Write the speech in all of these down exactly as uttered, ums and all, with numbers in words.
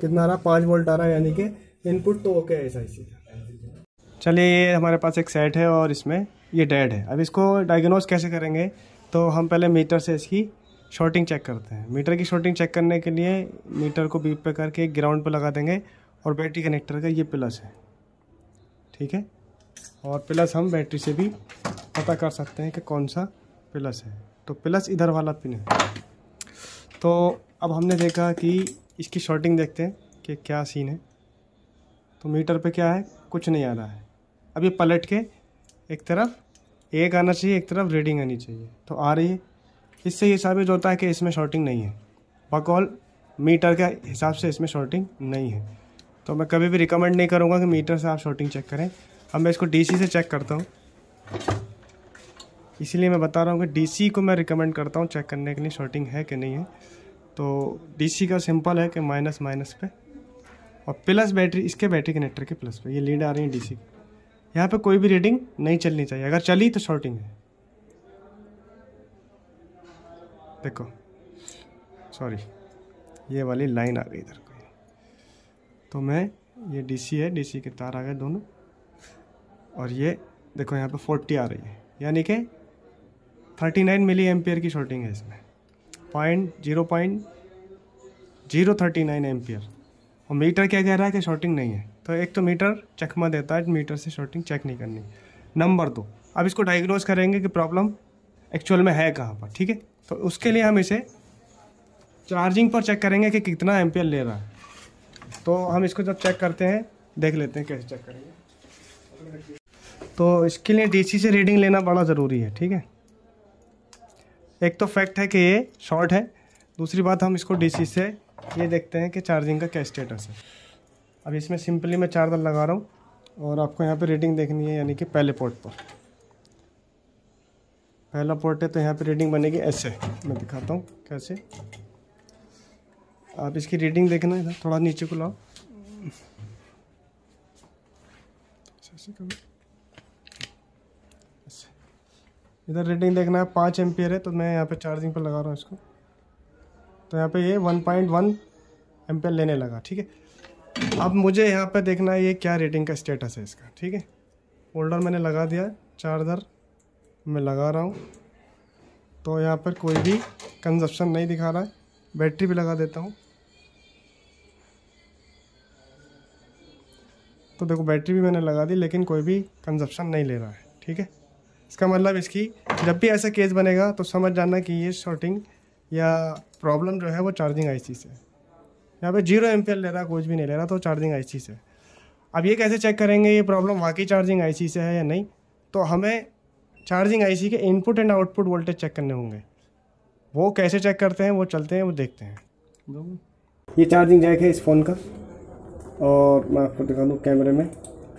कितना आ रहा, पाँच वोल्ट आ रहा है, यानी कि इनपुट तो ओके है इस आईसी का। चलिए ये हमारे पास एक सेट है और इसमें ये डेड है। अब इसको डायग्नोस कैसे करेंगे, तो हम पहले मीटर से इसकी शॉर्टिंग चेक करते हैं। मीटर की शॉर्टिंग चेक करने के लिए मीटर को बीप पे करके एक ग्राउंड पे लगा देंगे और बैटरी कनेक्टर का ये प्लस है, ठीक है। और प्लस हम बैटरी से भी पता कर सकते हैं कि कौन सा प्लस है, तो प्लस इधर वाला पिन है। तो अब हमने देखा कि इसकी शॉर्टिंग देखते हैं कि क्या सीन है। तो मीटर पे क्या है, कुछ नहीं आ रहा है। अब ये पलट के एक तरफ एक आना चाहिए, एक तरफ रीडिंग आनी चाहिए, तो आ रही है। इससे ये साबित होता है कि इसमें शॉर्टिंग नहीं है, बकौल मीटर के हिसाब से इसमें शॉर्टिंग नहीं है। तो मैं कभी भी रिकमेंड नहीं करूँगा कि मीटर से आप शॉर्टिंग चेक करें। अब मैं इसको डीसी से चेक करता हूँ, इसीलिए मैं बता रहा हूँ कि डीसी को मैं रिकमेंड करता हूँ चेक करने के लिए शॉर्टिंग है कि नहीं है। तो डीसी का सिंपल है कि माइनस माइनस पे और प्लस बैटरी इसके बैटरी कनेक्टर के प्लस पे, ये लीड आ रही है डीसी। यहाँ पे कोई भी रीडिंग नहीं चलनी चाहिए, अगर चली तो शॉर्टिंग है। देखो सॉरी, ये वाली लाइन आ गई इधर को, तो मैं ये डीसी है, डीसी के तार आ गए दोनों, और ये देखो यहाँ पे फोर्टी आ रही है, यानी कि थर्टी नाइन मिली एम्पियर की शॉर्टिंग है इसमें, point zero point zero thirty nine ampere. और मीटर क्या कह रहा है कि शॉर्टिंग नहीं है। तो एक तो मीटर चकमा देता है, मीटर से शॉर्टिंग चेक नहीं करनी। नंबर दो, अब इसको डायग्नोज करेंगे कि प्रॉब्लम एक्चुअल में है कहाँ पर, ठीक है। तो उसके लिए हम इसे चार्जिंग पर चेक करेंगे कि कितना एम्पियर ले रहा है। तो हम इसको जब चेक करते हैं, देख लेते हैं कैसे चेक करेंगे। तो इसके लिए डीसी से रीडिंग लेना बड़ा ज़रूरी है, ठीक है। एक तो फैक्ट है कि ये शॉर्ट है, दूसरी बात हम इसको डीसी से ये देखते हैं कि चार्जिंग का क्या स्टेटस है। अब इसमें सिंपली मैं चार्जर लगा रहा हूँ और आपको यहाँ पे रीडिंग देखनी है, यानी कि पहले पोर्ट पर। पहला पोर्ट है तो यहाँ पे रीडिंग बनेगी ऐसे, मैं दिखाता हूँ कैसे। आप इसकी रीडिंग देखना है, थोड़ा नीचे को लाओ, इधर रीडिंग देखना है, पाँच एम्पियर है। तो मैं यहाँ पे चार्जिंग पर लगा रहा हूँ इसको, तो यहाँ पे ये वन पॉइंट वन एम्पियर लेने लगा, ठीक है। अब मुझे यहाँ पे देखना है ये क्या रेटिंग का स्टेटस है इसका, ठीक है। होल्डर मैंने लगा दिया, चार्जर मैं लगा रहा हूँ, तो यहाँ पर कोई भी कंजप्शन नहीं दिखा रहा है। बैटरी भी लगा देता हूँ, तो देखो बैटरी भी मैंने लगा दी, लेकिन कोई भी कंजप्शन नहीं ले रहा है, ठीक है। इसका मतलब इसकी जब भी ऐसा केस बनेगा तो समझ जाना कि ये शॉर्टिंग या प्रॉब्लम जो है वो चार्जिंग आईसी से। यहाँ पे जीरो एम्पियर ले रहा है, कुछ भी नहीं ले रहा, तो चार्जिंग आईसी से। अब ये कैसे चेक करेंगे ये प्रॉब्लम वाकई चार्जिंग आईसी से है या नहीं, तो हमें चार्जिंग आईसी के input and output voltage check करने होंगे। वो कैसे चेक करते हैं, वो चलते हैं, वो देखते हैं। ये चार्जिंग जैक है इस फ़ोन का, और मैं आपको दिखा दूँ कैमरे में।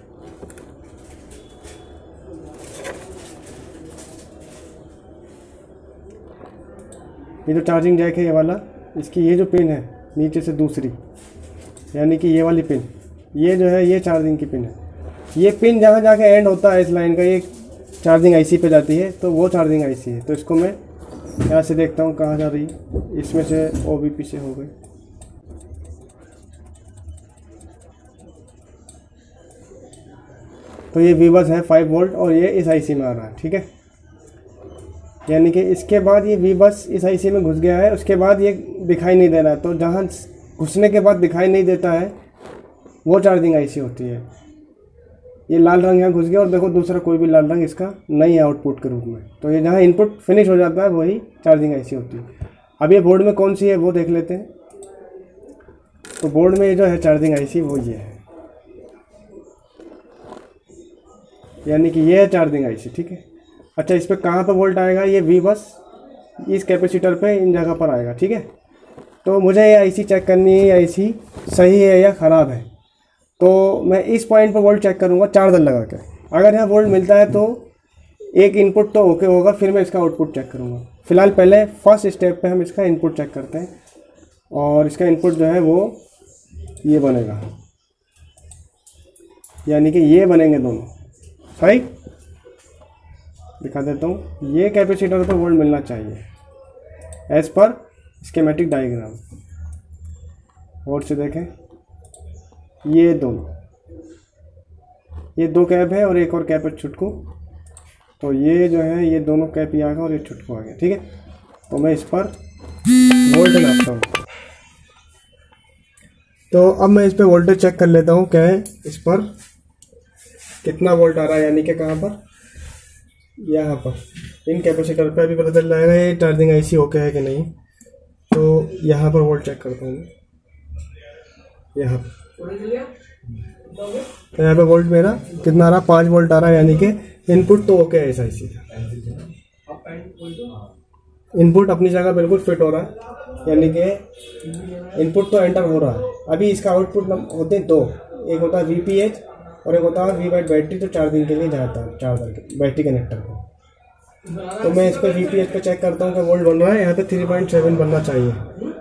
ये जो चार्जिंग जैक है ये वाला, इसकी ये जो पिन है नीचे से दूसरी, यानी कि ये वाली पिन, ये जो है ये चार्जिंग की पिन है। ये पिन जहाँ जाके एंड होता है इस लाइन का, ये चार्जिंग आईसी पे जाती है, तो वो चार्जिंग आईसी है। तो इसको मैं यहाँ से देखता हूँ कहाँ जा रही है, इसमें से ओबीपी से हो गई। तो ये वी बस है फाइव वोल्ट और ये इस आईसी में आ रहा है, ठीक है। यानी कि इसके बाद ये वी बस इस आईसी में घुस गया है, उसके बाद ये दिखाई नहीं दे रहा। तो जहाँ घुसने के बाद दिखाई नहीं देता है वो चार्जिंग आईसी होती है। ये लाल रंग यहाँ घुस गया, और देखो दूसरा कोई भी लाल रंग इसका नहीं है आउटपुट के रूप में। तो ये जहाँ इनपुट फिनिश हो जाता है वही चार्जिंग आईसी होती है। अब ये बोर्ड में कौन सी है वो देख लेते हैं। तो बोर्ड में ये जो है चार्जिंग आईसी वो ये है, यानी कि ये है चार्जिंग आईसी, ठीक है। अच्छा, इस पर कहाँ पर वोल्ट आएगा, ये वी बस इस कैपेसिटर पे इन जगह पर आएगा, ठीक है। तो मुझे ये आईसी चेक करनी है, आईसी सही है या ख़राब है। तो मैं इस पॉइंट पर वोल्ट चेक करूँगा चार्जर लगा के। अगर यहाँ वोल्ट मिलता है तो एक इनपुट तो ओके होगा, फिर मैं इसका आउटपुट चेक करूँगा। फिलहाल पहले फर्स्ट स्टेप पे हम इसका इनपुट चेक करते हैं, और इसका इनपुट जो है वो ये बनेगा, यानी कि ये बनेंगे दोनों, सही दिखा देता हूँ। ये कैपेसिटर पे वोल्ट मिलना चाहिए एज पर स्कीमेटिक डायग्राम। और से देखें ये दोनों, ये दो कैप है और एक और कैप है छुटकू। तो ये जो है ये दोनों कैप यहाँ आ गया और ये छुटकू आ गया। ठीक है, तो मैं इस पर वोल्ट नापता हूँ। तो अब मैं इस पर वोल्टेज चेक कर लेता हूँ, क्या है इस पर कितना वोल्ट आ रहा है, यानी कि कहाँ पर, यहाँ पर इन कैपेसिटर पे अभी पता चल जाएगा ये चार्जिंग आईसी ओके है कि नहीं। तो यहाँ पर वोल्ट चेक करता हूँ, यहाँ तो यहाँ पे वोल्ट मेरा कितना आ रहा, पाँच वोल्ट आ रहा है, यानी कि इनपुट तो ओके है इस आईसी का। इनपुट अपनी जगह बिल्कुल फिट हो रहा है, यानी कि इनपुट तो एंटर हो रहा है। अभी इसका आउटपुट होते हैं दो, एक होता है वीपीएच और एक होता है वी वाइट बैटरी, तो चार्जिंग के लिए जाता है चार्जर बैटरी कनेक्टर को। तो मैं इस पर वीपीएच पे चेक करता हूँ कि वोल्ट बन रहा है, यहाँ पे थ्री पॉइंट सेवन बनना चाहिए।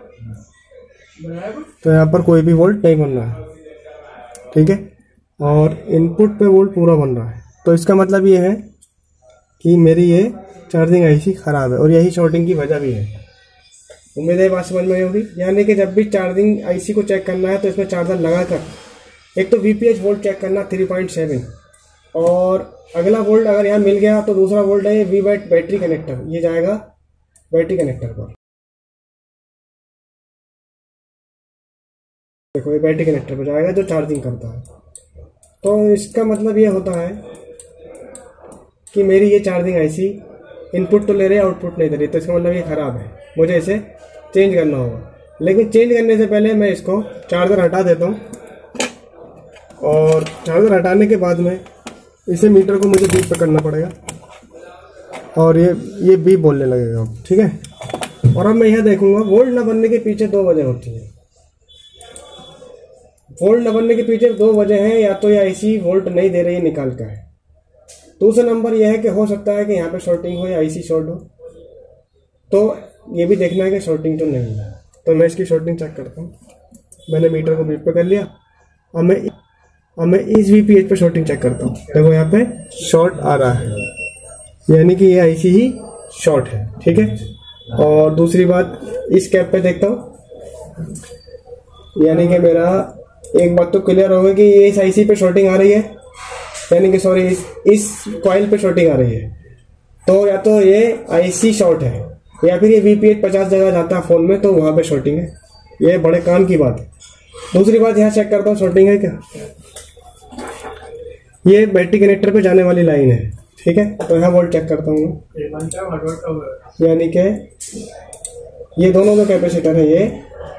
तो यहाँ पर कोई भी वोल्ट नहीं बन रहा है। ठीक है, और इनपुट पे वोल्ट पूरा बन रहा है। तो इसका मतलब ये है कि मेरी ये चार्जिंग आईसी खराब है और यही शॉर्टिंग की वजह भी है। उम्मीद है बात समझ में आई होगी। यानी कि जब भी चार्जिंग आईसी को चेक करना है तो इसमें चार्जर लगाकर एक तो वीपीएच वोल्ट चेक करना थ्री पॉइंट सेवन, और अगला वोल्ट अगर यहाँ मिल गया तो दूसरा वोल्ट है वी वाइट बैटरी कनेक्टर, ये जाएगा बैटरी कनेक्टर पर। देखो ये बैटरी कनेक्टर पर जाएगा जो चार्जिंग करता है। तो इसका मतलब ये होता है कि मेरी ये चार्जिंग आईसी इनपुट तो ले रही है, आउटपुट नहीं दे रही, तो इसका मतलब ये खराब है, मुझे इसे चेंज करना होगा। लेकिन चेंज करने से पहले मैं इसको चार्जर हटा देता हूँ, और चार्जर हटाने के बाद में इसे मीटर को मुझे बीप पे करना पड़ेगा और ये ये बीप बोलने लगेगा। ठीक है, और अब मैं यह देखूंगा वोल्ट न बनने के पीछे दो वजह होती है। वोल्ट न बनने के पीछे दो वजह हैं, या तो ये आईसी वोल्ट नहीं दे रही है निकाल कर, दूसरा नंबर यह है कि हो सकता है कि यहाँ पे शॉर्टिंग हो या आईसी शॉर्ट हो। तो ये भी देखना है कि शॉर्टिंग तो नहीं है। तो मैं इसकी शॉर्टिंग चेक करता हूँ। मैंने मीटर को बीप पे कर लिया, अब मैं अब मैं इस वीपीएच पे शॉर्टिंग चेक करता हूँ। देखो यहाँ पे शॉर्ट आ रहा है, यानी कि ये आईसी ही शॉर्ट है। ठीक है, और दूसरी बात इस कैप पे देखता हूँ, यानी कि मेरा एक बात तो क्लियर होगा कि ये इस आईसी पे शॉर्टिंग आ रही है, यानी कि सॉरी इस इस कॉइल पे शॉर्टिंग आ रही है। तो या तो ये आईसी शॉर्ट है या फिर ये वीपीएच पचास जगह जाता है फोन में, तो वहां पे शॉर्टिंग है। ये बड़े काम की बात है। दूसरी बात यहाँ चेक करता हूँ शॉर्टिंग है क्या। ये बैटरी कनेक्टर पे जाने वाली लाइन है। ठीक है, तो यहाँ वोल्ट चेक करता हूँ, यानी कि ये दोनों जो कैपेसिटर है ये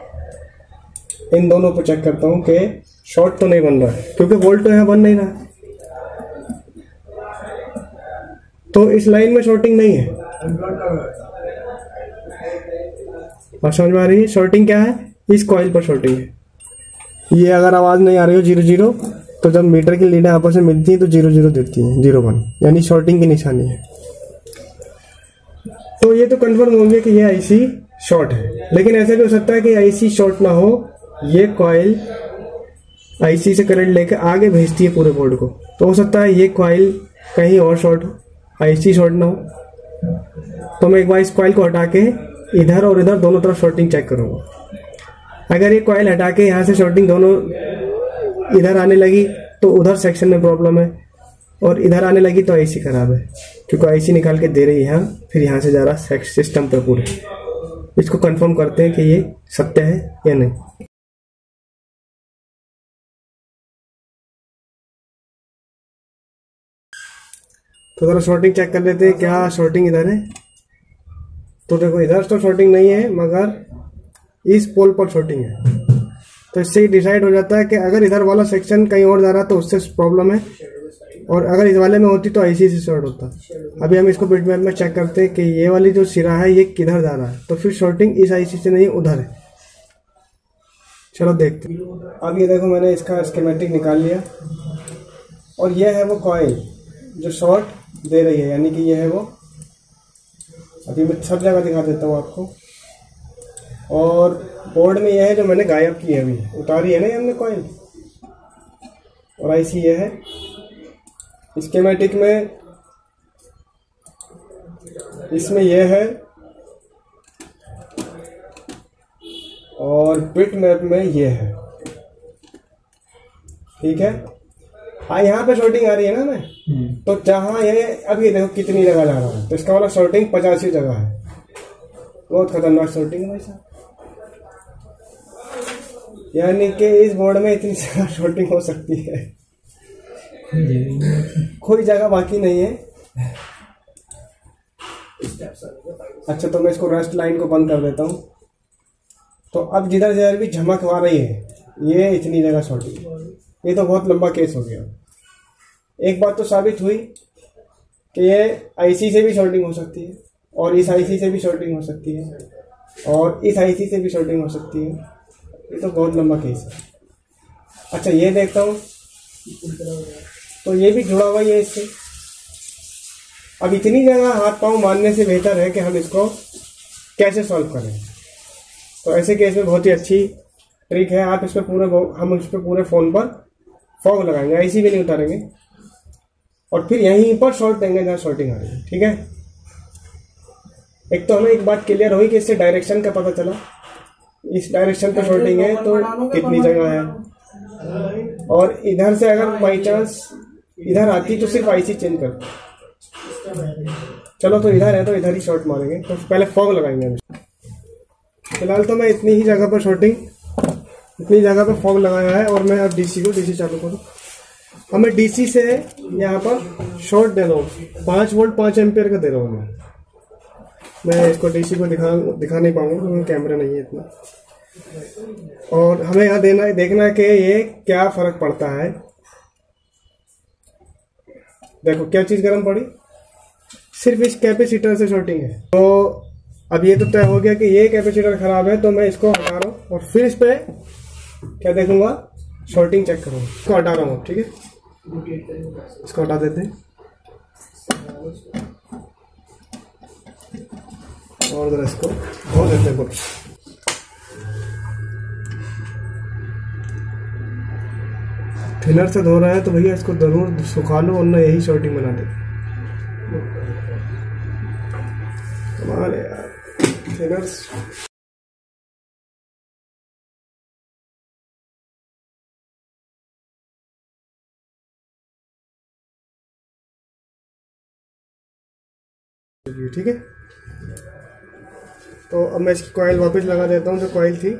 इन दोनों को चेक करता हूँ कि शॉर्ट तो नहीं बन रहा है, क्योंकि वोल्ट तो यहाँ बन नहीं रहा। तो इस लाइन में शॉर्टिंग नहीं है। और समझ में आ रही है शॉर्टिंग क्या है, इस कॉइल पर शॉर्टिंग है। ये अगर आवाज नहीं आ रही हो जीरो जीरो, तो जब मीटर की लीडें आपस में मिलती हैं तो जीरो जीरो देती हैं, जीरो वन, यानी शॉर्टिंग की निशानी है। तो ये तो कंफर्म हो गया कि ये आईसी शॉर्ट है। लेकिन ऐसा भी हो सकता है कि आईसी शॉर्ट ना हो, ये कॉइल आईसी से करंट लेकर आगे भेजती है पूरे बोर्ड को। तो हो सकता है ये कॉइल कहीं और शॉर्ट हो, आईसी शॉर्ट ना हो। तो मैं एक बार इस कॉइल को हटा के इधर और इधर दोनों तरफ शॉर्टिंग चेक करूंगा। अगर ये कॉइल हटा के यहाँ से शॉर्टिंग दोनों इधर आने लगी तो उधर सेक्शन में प्रॉब्लम है, और इधर आने लगी तो आईसी खराब है, क्योंकि आईसी निकाल के दे रही है फिर यहाँ से जा रहा सिस्टम पर पूरे। इसको कंफर्म करते हैं कि ये सत्य है या नहीं। तो जरा शॉर्टिंग चेक कर लेते हैं, क्या शॉर्टिंग इधर है। तो देखो इधर तो शॉर्टिंग नहीं है, मगर इस पोल पर शॉर्टिंग है। तो इससे ही डिसाइड हो जाता है कि अगर इधर वाला सेक्शन कहीं और जा रहा है तो उससे प्रॉब्लम है, और अगर इस वाले में होती तो आईसी से शॉर्ट होता। अभी हम इसको बिटमैप में चेक करते हैं कि ये वाली जो सिरा है ये किधर जा रहा है, तो फिर शॉर्टिंग इस आईसी से नहीं उधर है। चलो देखते हैं। अब ये देखो मैंने इसका स्कीमेटिक निकाल लिया, और ये है वो कॉइल जो शॉर्ट दे रही है, यानी कि ये है वो। अभी मैं सब जगह दिखा देता हूँ आपको। और बोर्ड में यह है जो मैंने गायब की है, अभी उतारी है ना हमने कॉइल, और आईसी ये है। स्कीमेटिक में इसमें यह है, और बिट मैप में यह है। ठीक है। हाँ यहाँ पे शॉर्टिंग आ रही है ना मैं, तो जहाँ ये अब ये देखो कितनी जगह जा रहा है, तो इसका मतलब शॉर्टिंग पचासी जगह है। बहुत खतरनाक शॉर्टिंग है भाई साहब, यानी कि इस बोर्ड में इतनी जगह शॉर्टिंग हो सकती है, कोई जगह बाकी नहीं है। अच्छा तो मैं इसको रस्ट लाइन को बंद कर देता हूँ। तो अब जिधर जिधर भी झमक आ रही है ये इतनी जगह शॉर्टिंग, ये तो बहुत लंबा केस हो गया। एक बात तो साबित हुई कि ये आईसी से भी शॉर्टिंग हो सकती है, और इस आईसी से भी शॉर्टिंग हो सकती है, और इस आईसी से भी शॉर्टिंग हो सकती है। ये तो बहुत लंबा केस है। अच्छा ये देखता हूँ, तो ये भी जुड़ा हुआ ही है इससे। अब इतनी जगह हाथ पांव मारने से बेहतर है कि हम इसको कैसे सॉल्व करें। तो ऐसे केस में बहुत ही अच्छी ट्रिक है, आप इस पर पूरे हम इस पर पूरे फ़ोन पर फॉग लगाएंगे, आईसी भी नहीं उतारेंगे, और फिर यहीं पर शॉर्ट देंगे जहाँ शॉर्टिंग आ रही है। ठीक है, एक तो हमें एक बात क्लियर हुई कि इससे डायरेक्शन का पता चला, इस डायरेक्शन पर शॉर्टिंग है तो कितनी जगह है, और इधर से अगर बाई चांस इधर आती तो सिर्फ आईसी चेंज कर। चलो तो इधर है तो इधर ही शॉर्ट मारेंगे, तो पहले फॉग लगाएंगे। फिलहाल तो मैं इतनी ही जगह पर शॉर्टिंग इतनी जगह पर फॉग लगाया है, और मैं अब डीसी को डीसी चालू करूँ। हमें डीसी से यहाँ पर शॉर्ट दे रहा हूँ, पाँच वोल्ट पाँच एम्पियर का दे रहा हूँ मैं मैं इसको डीसी को दिखा दिखा नहीं पाऊंगा क्योंकि कैमरा नहीं है इतना। और हमें यहाँ देना देखना है कि ये क्या फर्क पड़ता है। देखो क्या चीज़ गर्म पड़ी, सिर्फ इस कैपेसिटर से शॉर्टिंग है। तो अब ये तो तय हो गया कि ये कैपेसिटर खराब है, तो मैं इसको हटा रहा हूँ और फिर इस पे क्या देखूंगा, शॉर्टिंग चेक करूंगा। इसको हटा रहा हूँ, ठीक है, इसको हटा देते हैं और जरा इसको धो देते हैं। थिनर से धो रहा है तो भैया इसको जरूर सुखा लो, वरना यही शॉर्टिंग बना दे हमारे यार थिनर्स। ठीक है, तो अब मैं इसकी कॉइल वापस लगा देता हूँ जो कॉइल थी।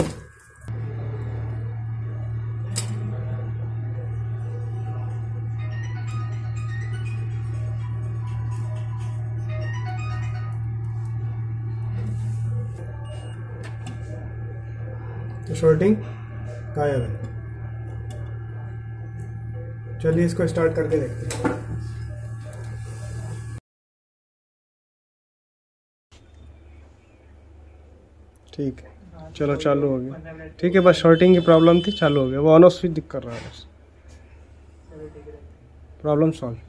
तो शॉर्टिंग गायब है। चलिए इसको स्टार्ट करके देखते हैं। ठीक है, चलो चालू हो गया। ठीक है, बस शॉर्टिंग की प्रॉब्लम थी, चालू हो गया। वो ऑन ऑफ स्विच दिख कर रहा है, बस प्रॉब्लम सॉल्व।